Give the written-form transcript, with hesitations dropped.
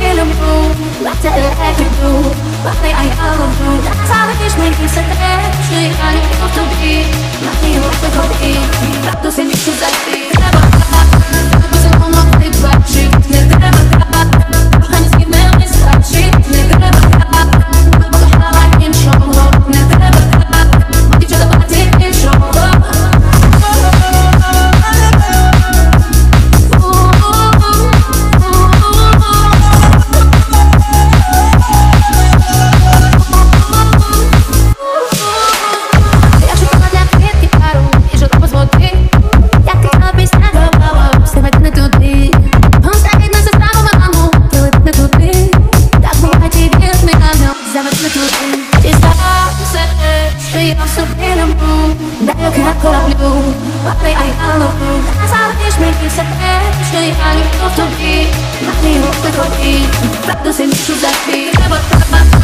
люблю, как тебя я люблю, как я люблю. Я завидишь мне и садишь, что я люблю тобі. На твій руки тобі, правду си мішу зайти. Треба так, бо все воно ти бачить. Не треба так, кохання слів не стачить. Не треба так, бо кохала іншого. Не треба так, бо дівчата бачить іншого. Правда, се мішу за ти.